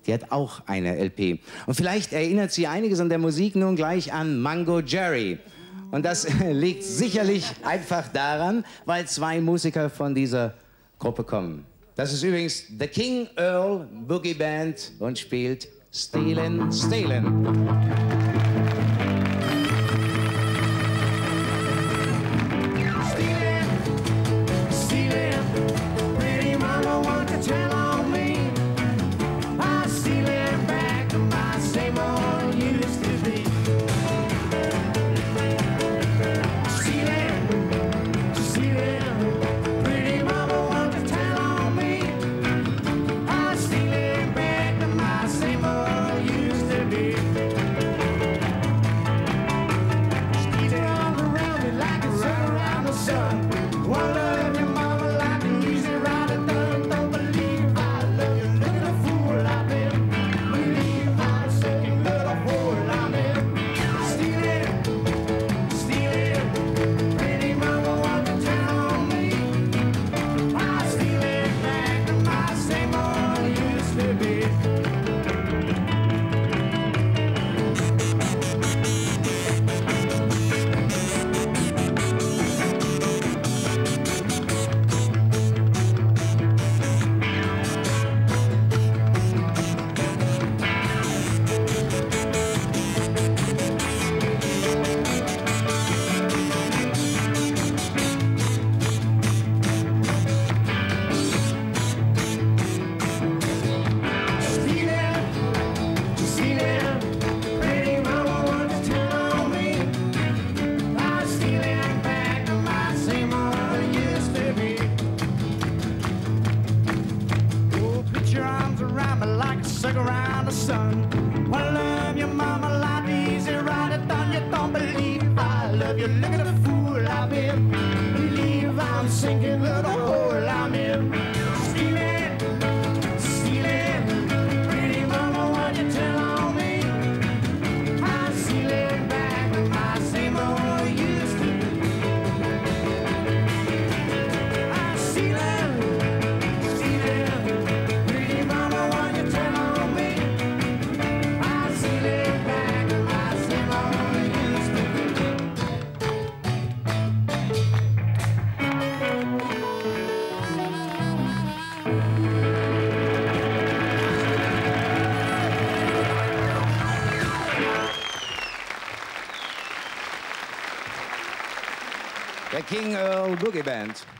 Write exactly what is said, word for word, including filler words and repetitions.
Die hat auch eine L P. Und vielleicht erinnert sie einiges an der Musik nun gleich an Mungo Jerry. Und das liegt sicherlich einfach daran, weil zwei Musiker von dieser Gruppe kommen. Das ist übrigens The King Earl Boogie Band und spielt Stealin Stealin. Around the sun. I love your mama, life easy, right it done. You don't believe I love you. Look at the fool I've been. Believe I'm sinking, little hole I'm in. Stealing, stealing, pretty mama, what you tell on me? I'm stealing back with my same old used to. I'm stealing, stealing, pretty mama, what you tell on me? Der King Earl Boogie Band.